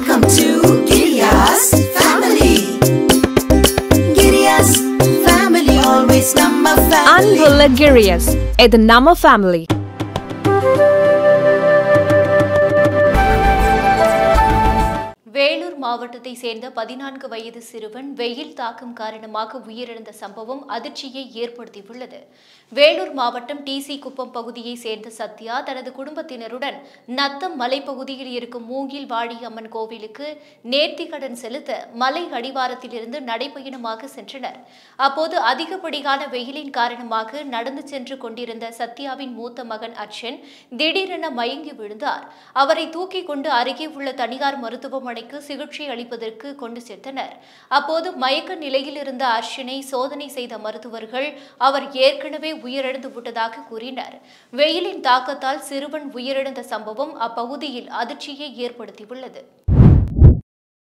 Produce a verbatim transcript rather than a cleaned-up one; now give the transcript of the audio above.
Welcome to Giriya's family. Giriya's family, always nama family. Anvulla Giriya's, idu nama family. Vellore மாவட்டத்தை சேர்ந்த பதினான்கு வயது சிறுவன் வெயில் தாக்கம் காரணமாக உயிரிழந்த சம்பவம் அதிர்ச்சியை ஏற்படுத்தியுள்ளது. வேலூர் மாவட்டம் டிசி குப்பம் பகுதியை சேர்ந்த சத்யா தனது குடும்பத்தினருடன் நத்தம் மலைப்பகுதியில் இருக்கும் மூங்கில் வாடி அம்மன் கோவிலுக்கு நேர்த்திக்கடன் செலுத்த மலை அடிவாரத்திலிருந்து நடைபயணமாக சென்றனர். அப்போது அதிகப்படியான வெயிலின் காரணமாக நடந்து சென்று கொண்டிருந்த சத்யாவின் மூத்த மகன் அர்ச்சன் திடீரென மயங்கி விழுந்தார். அவரை தூக்கிக் கொண்டு அருகே உள்ள தனியார் மருத்துவமனை சிகிச்சை அளிப்பதற்கு கொண்டு சென்றனர். அப்போது மயக்க நிலையில் இருந்த அர்ஷனை சோதனை செய்த மருத்துவர்கள் அவர் ஏற்கனவே உயிரிழந்து விட்டதாக கூறினர். வெயிலின் தாக்கத்தால் சிறுவன் உயிரிழந்த சம்பவம் அப்பகுதியில் அதிர்ச்சியை ஏற்படுத்தியுள்ளது.